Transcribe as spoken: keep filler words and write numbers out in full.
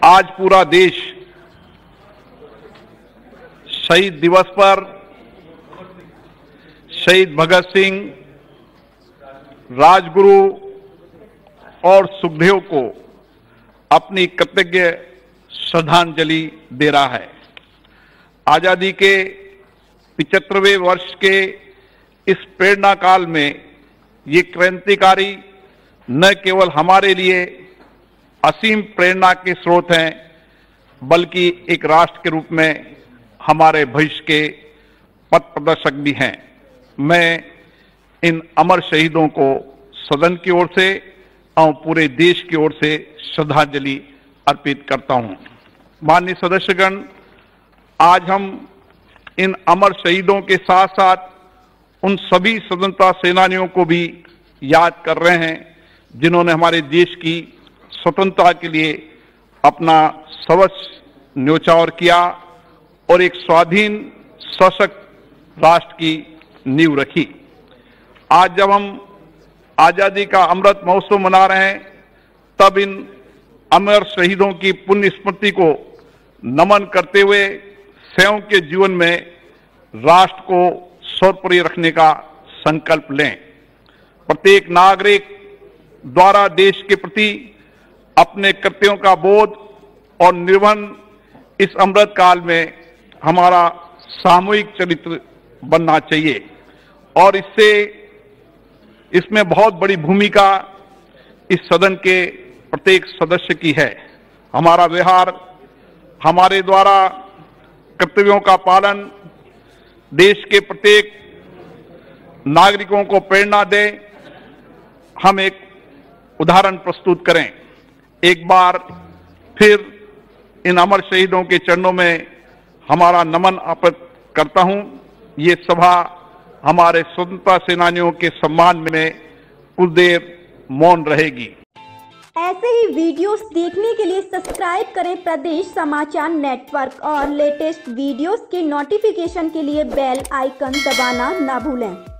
आज पूरा देश शहीद दिवस पर शहीद भगत सिंह, राजगुरु और सुखदेव को अपनी कृतज्ञ श्रद्धांजलि दे रहा है। आजादी के पिचहत्तरवें वर्ष के इस प्रेरणा काल में ये क्रांतिकारी न केवल हमारे लिए असीम प्रेरणा के स्रोत हैं, बल्कि एक राष्ट्र के रूप में हमारे भविष्य के पथ प्रदर्शक भी हैं। मैं इन अमर शहीदों को सदन की ओर से और पूरे देश की ओर से श्रद्धांजलि अर्पित करता हूं। माननीय सदस्यगण, आज हम इन अमर शहीदों के साथ साथ उन सभी स्वतंत्रता सेनानियों को भी याद कर रहे हैं जिन्होंने हमारे देश की स्वतंत्रता के लिए अपना सर्वस्व न्योछावर किया और एक स्वाधीन सशक्त राष्ट्र की नींव रखी। आज जब हम आजादी का अमृत महोत्सव मना रहे हैं, तब इन अमर शहीदों की पुण्य स्मृति को नमन करते हुए स्वयं के जीवन में राष्ट्र को सर्वोपरि रखने का संकल्प लें। प्रत्येक नागरिक द्वारा देश के प्रति अपने कर्तव्यों का बोध और निर्वहन इस अमृत काल में हमारा सामूहिक चरित्र बनना चाहिए और इससे इसमें बहुत बड़ी भूमिका इस सदन के प्रत्येक सदस्य की है। हमारा व्यवहार हमारे द्वारा कर्तव्यों का पालन देश के प्रत्येक नागरिकों को प्रेरणा दे। हम एक उदाहरण प्रस्तुत करें। एक बार फिर इन अमर शहीदों के चरणों में हमारा नमन अर्पित करता हूं। ये सभा हमारे स्वतंत्रता सेनानियों के सम्मान में कुछ देर मौन रहेगी। ऐसे ही वीडियोस देखने के लिए सब्सक्राइब करें प्रदेश समाचार नेटवर्क और लेटेस्ट वीडियोस के नोटिफिकेशन के लिए बेल आइकन दबाना ना भूलें।